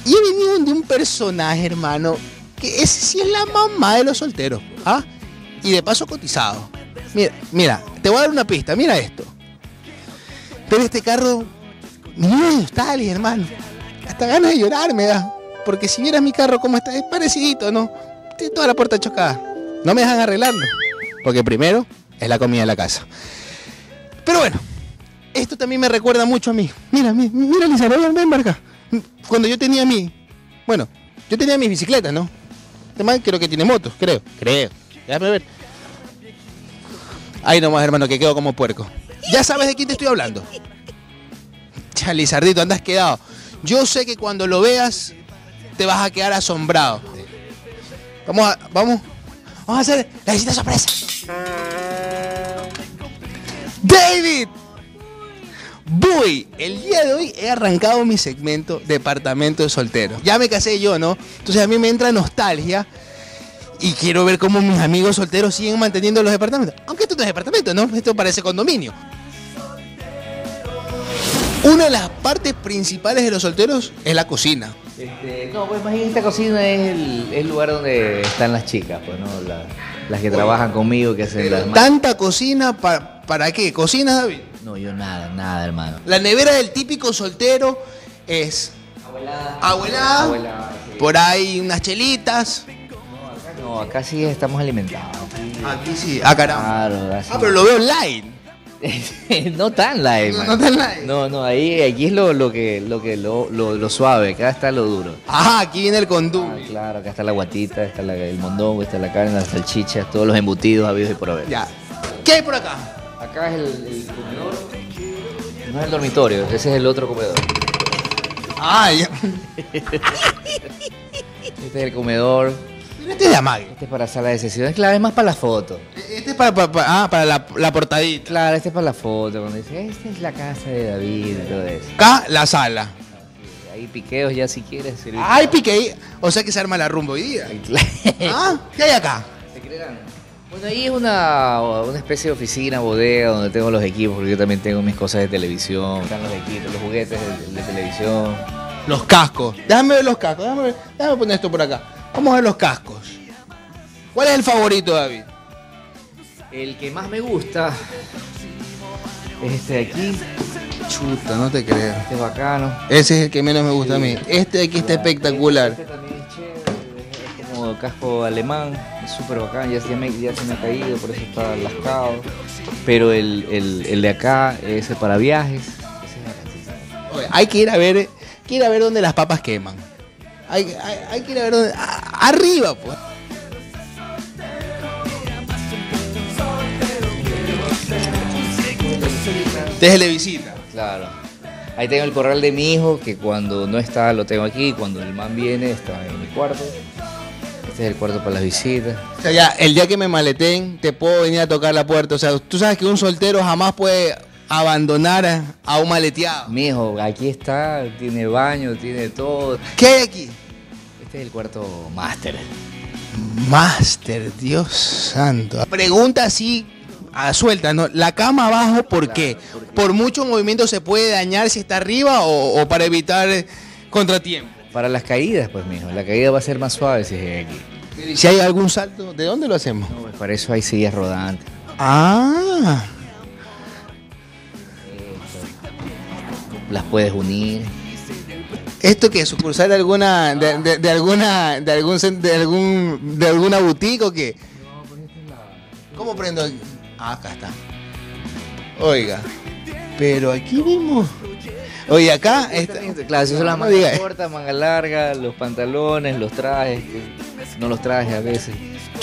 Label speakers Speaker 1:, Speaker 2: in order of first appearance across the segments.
Speaker 1: Y he venido de un personaje, hermano, que ese sí es la mamá de los solteros. ¿Ah? Y de paso cotizado. Mira, te voy a dar una pista, mira esto. Pero este carro, mira de nostalgia, hermano. Hasta ganas de llorar me da. Porque si vieras mi carro como está, es parecidito, ¿no? Tiene toda la puerta chocada. No me dejan arreglarlo. Porque primero es la comida de la casa. Pero bueno, esto también me recuerda mucho a mí. Mira, Lisa, ven para acá. Cuando yo tenía yo tenía mis bicicletas, ¿no? Además creo que tiene motos, creo. Déjame ver. Ahí nomás, hermano, que quedo como puerco. Ya sabes de quién te estoy hablando. Ya, Lizardito, andas quedado. Yo sé que cuando lo veas te vas a quedar asombrado. Vamos a hacer la visita sorpresa. David. Voy, el día de hoy he arrancado mi segmento Departamento de Solteros. Ya me casé yo, ¿no? Entonces a mí me entra nostalgia y quiero ver cómo mis amigos solteros siguen manteniendo los departamentos. Aunque esto no es departamento, ¿no? Esto parece condominio. Una de las partes principales de los solteros es la cocina.
Speaker 2: No, pues más bien esta cocina es el lugar donde están las chicas, pues, ¿no? Las que trabajan conmigo, que hacen las...
Speaker 1: ¿Tanta cocina para qué? ¿Cocinas, David?
Speaker 2: No, yo nada, hermano.
Speaker 1: La nevera del típico soltero es abuelada,
Speaker 2: sí.
Speaker 1: Por ahí unas chelitas.
Speaker 2: No, acá sí estamos alimentados.
Speaker 1: Aquí sí, caramba.
Speaker 2: Claro, así.
Speaker 1: Pero lo veo online.
Speaker 2: No tan live, man.
Speaker 1: No tan live.
Speaker 2: No, aquí es lo suave, acá está lo duro.
Speaker 1: Aquí viene el condumio.
Speaker 2: Claro, acá está la guatita, está el mondongo, está la carne, las salchichas, todos los embutidos habidos y por haber.
Speaker 1: Ya. ¿Qué hay por acá?
Speaker 2: Acá es el comedor. No es el dormitorio, ese es el otro comedor.
Speaker 1: Ya.
Speaker 2: Este es el comedor.
Speaker 1: Mira, este es de amague.
Speaker 2: Este es para sala de sesiones, claro, es más para la foto.
Speaker 1: Este es para la portadita.
Speaker 2: Claro, este es para la foto, cuando dice, esta es la casa de David y todo eso.
Speaker 1: Acá, la sala.
Speaker 2: Hay piqueos ya si quieres servir.
Speaker 1: Hay pique. O sea que se arma la rumba hoy día. ¿Qué hay acá?
Speaker 2: ¿Se crean? Bueno, ahí es una especie de oficina, bodega, donde tengo los equipos, porque yo también tengo mis cosas de televisión. Están los equipos, los juguetes de televisión.
Speaker 1: Los cascos. Déjame ver los cascos. Déjame poner esto por acá. Vamos a ver los cascos. ¿Cuál es el favorito, David?
Speaker 2: El que más me gusta es este de aquí.
Speaker 1: Chuta, no te creo.
Speaker 2: Este es bacano.
Speaker 1: Ese es el que menos me gusta a mí. Este de aquí está espectacular.
Speaker 2: Este también es chévere, es como casco alemán, es súper bacán, ya se me ha caído, por eso está lascado. Pero el de acá es para viajes. Ese es bacanísimo.
Speaker 1: Oye, hay que ir a ver dónde las papas queman. Hay que ir a ver dónde. Arriba, pues. Desde visita.
Speaker 2: Claro. Ahí tengo el corral de mi hijo, que cuando no está lo tengo aquí, cuando el man viene está en mi cuarto. Este es el cuarto para las visitas.
Speaker 1: O sea, ya, el día que me maleteen, te puedo venir a tocar la puerta. O sea, tú sabes que un soltero jamás puede abandonar a un maleteado.
Speaker 2: Mi hijo, aquí está, tiene baño, tiene todo.
Speaker 1: ¿Qué hay aquí?
Speaker 2: Este es el cuarto máster.
Speaker 1: Máster, Dios santo. Pregunta así a suelta, ¿no? La cama abajo, ¿por qué? ¿Por mucho movimiento se puede dañar si está arriba o para evitar contratiempo?
Speaker 2: Para las caídas, pues, mijo. La caída va a ser más suave si es aquí.
Speaker 1: Si hay algún salto, ¿de dónde lo hacemos?
Speaker 2: No, pues para eso hay sillas rodantes. Las puedes unir.
Speaker 1: ¿Esto qué es? ¿Sucursal de alguna de alguna boutique o qué? ¿Cómo prendo aquí? Acá está. Oiga, pero aquí vimos. Oye, acá está.
Speaker 2: Claro, si son las
Speaker 1: No
Speaker 2: mangas
Speaker 1: diga.
Speaker 2: cortas, manga larga, los pantalones, los trajes, no los trajes a veces.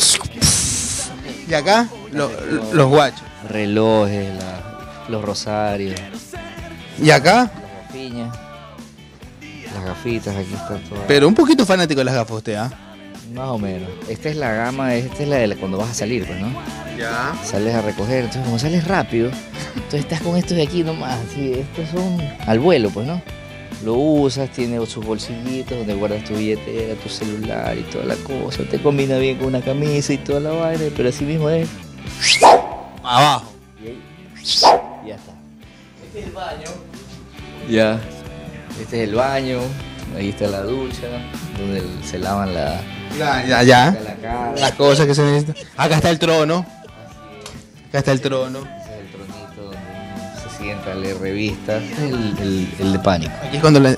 Speaker 1: Y acá los guachos.
Speaker 2: Relojes, los rosarios,
Speaker 1: Y acá,
Speaker 2: las gafiñas, las gafitas, aquí están todas.
Speaker 1: pero un poquito fanático de las gafas usted, ¿ah?
Speaker 2: Más o menos. Esta es la gama, esta es la de cuando vas a salir, pues, ¿no?
Speaker 1: Ya.
Speaker 2: Sales a recoger, entonces como sales rápido, entonces estás con estos de aquí nomás, así, estos son al vuelo, pues, ¿no? Lo usas, tiene sus bolsillitos donde guardas tu billetera, tu celular y toda la cosa, te combina bien con una camisa y toda la vaina, pero así mismo es.
Speaker 1: Abajo.
Speaker 2: Y ahí, ya está. Este es el baño. Ya. Este es el baño. Ahí está la ducha, donde se lavan la cara.
Speaker 1: Las cosas que se necesitan. Acá está el trono. Acá está el trono.
Speaker 2: Ese es el tronito donde uno se sienta a leer revistas. El de Pánico.
Speaker 1: Aquí es cuando le...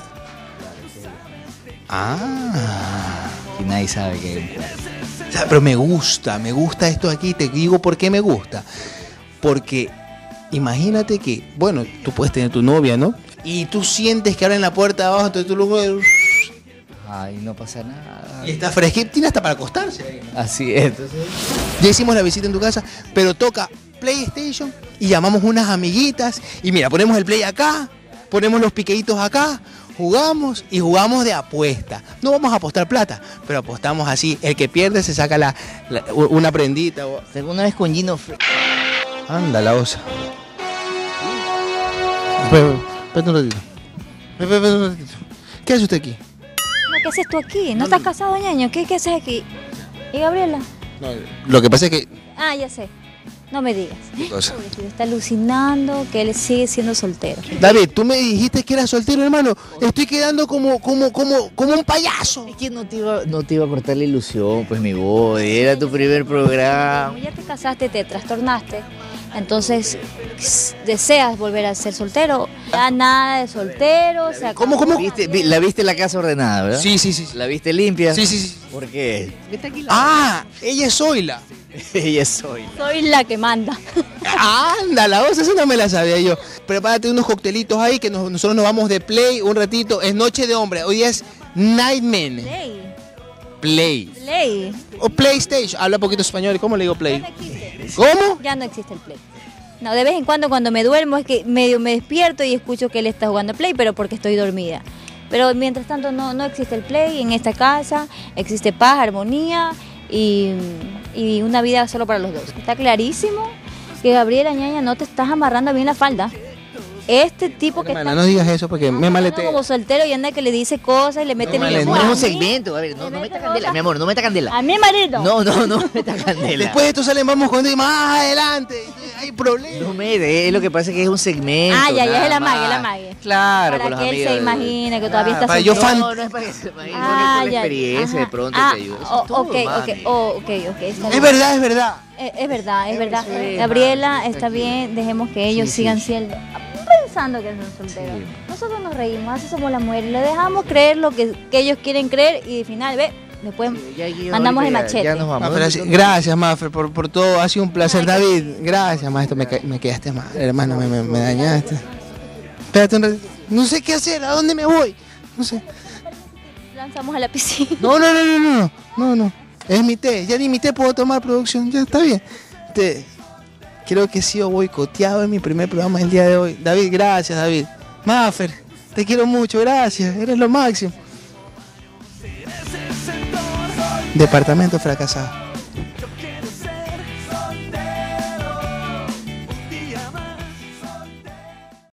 Speaker 1: Ah.
Speaker 2: Y nadie sabe que hay un cuarto.
Speaker 1: O sea, pero me gusta esto aquí. Te digo por qué me gusta. Porque imagínate que, bueno, tú puedes tener tu novia, ¿no? Y tú sientes que abren la puerta de abajo, entonces tú luego...
Speaker 2: Ay, no pasa nada.
Speaker 1: Y está fresquito, tiene hasta para acostarse ahí, ¿no?
Speaker 2: Así es. Entonces,
Speaker 1: Ya hicimos la visita en tu casa, pero toca PlayStation y llamamos unas amiguitas y mira, ponemos el Play acá, ponemos los piqueitos acá, jugamos y jugamos de apuesta. No vamos a apostar plata, pero apostamos así. El que pierde se saca una prendita.
Speaker 2: ¿alguna vez con Gino
Speaker 1: Anda, la osa. Espérate un ratito. Espérate un ratito. ¿Qué hace usted aquí?
Speaker 3: ¿Qué haces tú aquí? ¿No estás casado, ñaño? ¿Qué haces aquí? ¿Y Gabriela?
Speaker 1: No, lo que pasa es que...
Speaker 3: Ah, ya sé. No me digas.
Speaker 1: ¿Qué cosa?
Speaker 3: Pobrecito, está alucinando que él sigue siendo soltero.
Speaker 1: David, tú me dijiste que eras soltero, hermano. Estoy quedando como un payaso.
Speaker 2: Es que no te iba a cortar la ilusión, pues mi body, era tu primer programa.
Speaker 3: Como ya te casaste, te trastornaste, entonces deseas volver a ser soltero. Ya nada de soltero, se acabó.
Speaker 1: ¿Cómo?
Speaker 2: La viste la casa ordenada, ¿verdad?
Speaker 1: Sí.
Speaker 2: ¿La viste limpia?
Speaker 1: Sí.
Speaker 2: ¿Por qué?
Speaker 1: Ah, ella es Zoila.
Speaker 2: Ella soy.
Speaker 3: Soy la que manda.
Speaker 1: Anda, la voz, esa no me la sabía yo. Prepárate unos coctelitos ahí que nosotros nos vamos de play un ratito. Es noche de hombre. Hoy día es Nightman. Play. O PlayStation. Habla poquito español. ¿Cómo le digo
Speaker 3: Ya
Speaker 1: play?
Speaker 3: no existe.
Speaker 1: ¿Cómo?
Speaker 3: Ya no existe el Play. No, de vez en cuando me duermo es que medio me despierto y escucho que él está jugando Play, pero porque estoy dormida. Pero mientras tanto no existe el Play en esta casa, existe paz, armonía y una vida solo para los dos. Está clarísimo que Gabriela, ñaña, no te estás amarrando bien la falda. Este tipo que
Speaker 1: Hermana,
Speaker 3: está
Speaker 1: no digas eso porque me maleteo.
Speaker 3: como soltero y anda que le dice cosas y le mete
Speaker 1: No,
Speaker 3: el
Speaker 1: no
Speaker 2: No es
Speaker 3: a
Speaker 2: un
Speaker 3: mí,
Speaker 2: segmento, a ver, no meta candela, mi amor, no meta candela.
Speaker 3: a mi marido.
Speaker 2: No meta candela.
Speaker 1: Después de esto salen, vamos con y más adelante. Hay problemas.
Speaker 2: No mete, es lo que pasa es que es un segmento.
Speaker 3: Ya,
Speaker 2: nada
Speaker 3: es el
Speaker 2: más.
Speaker 3: amague.
Speaker 2: Claro,
Speaker 3: Para
Speaker 2: con los
Speaker 3: que él
Speaker 2: amigos.
Speaker 3: se imagine que todavía está
Speaker 1: para yo
Speaker 3: soltero.
Speaker 2: No es para que se imagine,
Speaker 3: Ah,
Speaker 2: porque con la
Speaker 3: ya,
Speaker 2: experiencia
Speaker 3: ajá.
Speaker 2: de pronto
Speaker 3: Ah,
Speaker 2: te ayuda. Eso es todo,
Speaker 3: ok,
Speaker 2: mami.
Speaker 3: está
Speaker 1: Es
Speaker 3: bien.
Speaker 1: verdad, es verdad.
Speaker 3: Es verdad.
Speaker 2: Eso es,
Speaker 3: Gabriela,
Speaker 2: mami,
Speaker 3: está
Speaker 2: tranquila.
Speaker 3: bien, dejemos que ellos
Speaker 2: Sí,
Speaker 3: sigan
Speaker 2: sí.
Speaker 3: siendo, pensando que son solteros.
Speaker 2: Sí.
Speaker 3: Nosotros nos reímos, así somos las mujeres, le dejamos creer lo que ellos quieren creer y al final, después mandamos el machete.
Speaker 2: Ya nos vamos.
Speaker 1: Gracias, Maffer, por todo. Ha sido un placer, David. Gracias, maestro. Me quedaste mal, hermano. Me dañaste. Espérate un ratito. No sé qué hacer. ¿A dónde me voy? No sé.
Speaker 3: Lanzamos a la piscina.
Speaker 1: No. Es mi té. Ya ni mi té puedo tomar, producción. Ya está bien. Creo que he sido boicoteado en mi primer programa el día de hoy. David, gracias, David. Maffer, te quiero mucho. Gracias. Eres lo máximo. Departamento fracasado.